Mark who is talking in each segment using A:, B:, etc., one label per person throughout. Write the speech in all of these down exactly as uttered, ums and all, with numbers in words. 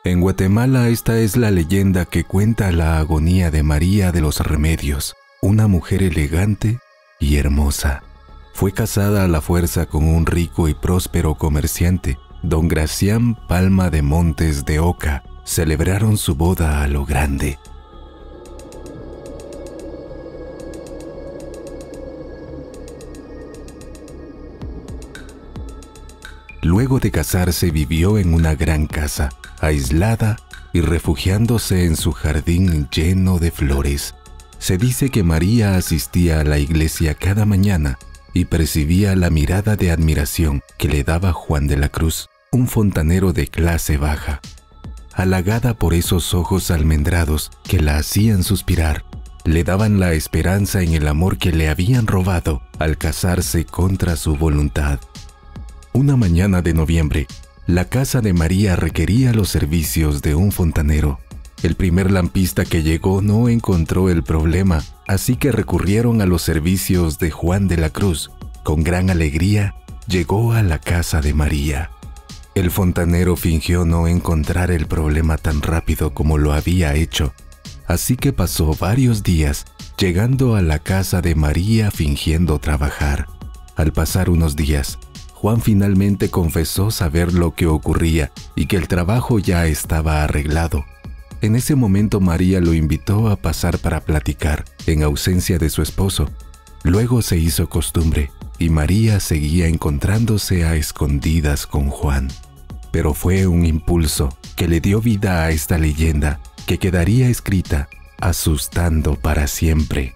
A: En Guatemala esta es la leyenda que cuenta la agonía de María de los Remedios, una mujer elegante y hermosa. Fue casada a la fuerza con un rico y próspero comerciante, don Gracián Palma de Montes de Oca. Celebraron su boda a lo grande. Luego de casarse vivió en una gran casa, aislada y refugiándose en su jardín lleno de flores. Se dice que María asistía a la iglesia cada mañana y percibía la mirada de admiración que le daba Juan de la Cruz, un fontanero de clase baja. Halagada por esos ojos almendrados que la hacían suspirar, le daban la esperanza en el amor que le habían robado al casarse contra su voluntad. Una mañana de noviembre, la casa de María requería los servicios de un fontanero. El primer lampista que llegó no encontró el problema, así que recurrieron a los servicios de Juan de la Cruz. Con gran alegría, llegó a la casa de María. El fontanero fingió no encontrar el problema tan rápido como lo había hecho, así que pasó varios días llegando a la casa de María fingiendo trabajar. Al pasar unos días, Juan finalmente confesó saber lo que ocurría y que el trabajo ya estaba arreglado. En ese momento María lo invitó a pasar para platicar, en ausencia de su esposo. Luego se hizo costumbre y María seguía encontrándose a escondidas con Juan. Pero fue un impulso que le dio vida a esta leyenda que quedaría escrita, asustando para siempre.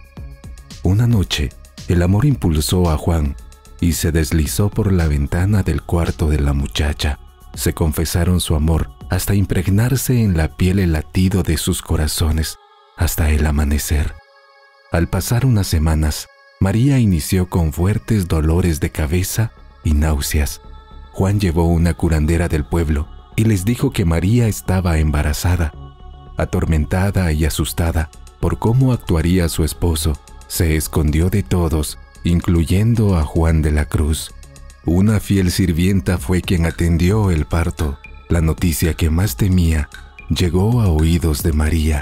A: Una noche, el amor impulsó a Juan y se deslizó por la ventana del cuarto de la muchacha. Se confesaron su amor hasta impregnarse en la piel el latido de sus corazones, hasta el amanecer. Al pasar unas semanas, María inició con fuertes dolores de cabeza y náuseas. Juan llevó una curandera del pueblo y les dijo que María estaba embarazada. Atormentada y asustada por cómo actuaría su esposo, se escondió de todos, incluyendo a Juan de la Cruz. Una fiel sirvienta fue quien atendió el parto. La noticia que más temía llegó a oídos de María.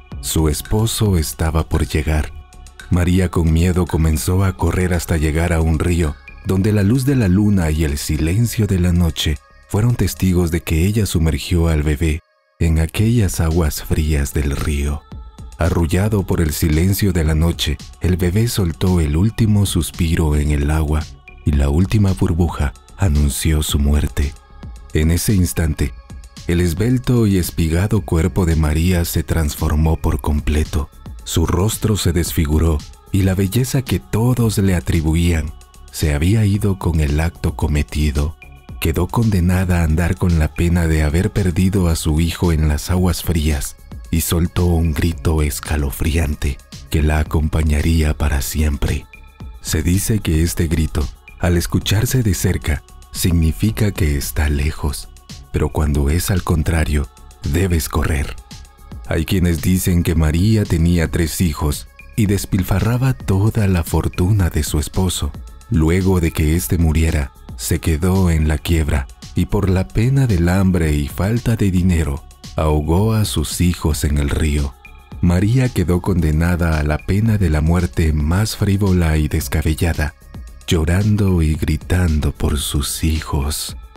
A: Su esposo estaba por llegar. María con miedo comenzó a correr hasta llegar a un río, donde la luz de la luna y el silencio de la noche fueron testigos de que ella sumergió al bebé en aquellas aguas frías del río. Arrullado por el silencio de la noche, el bebé soltó el último suspiro en el agua y la última burbuja anunció su muerte. En ese instante, el esbelto y espigado cuerpo de María se transformó por completo. Su rostro se desfiguró y la belleza que todos le atribuían se había ido con el acto cometido. Quedó condenada a andar con la pena de haber perdido a su hijo en las aguas frías y soltó un grito escalofriante que la acompañaría para siempre. Se dice que este grito, al escucharse de cerca, significa que está lejos, pero cuando es al contrario, debes correr. Hay quienes dicen que María tenía tres hijos y despilfarraba toda la fortuna de su esposo. Luego de que éste muriera, se quedó en la quiebra y por la pena del hambre y falta de dinero, ahogó a sus hijos en el río. María quedó condenada a la pena de la muerte más frívola y descabellada, llorando y gritando por sus hijos.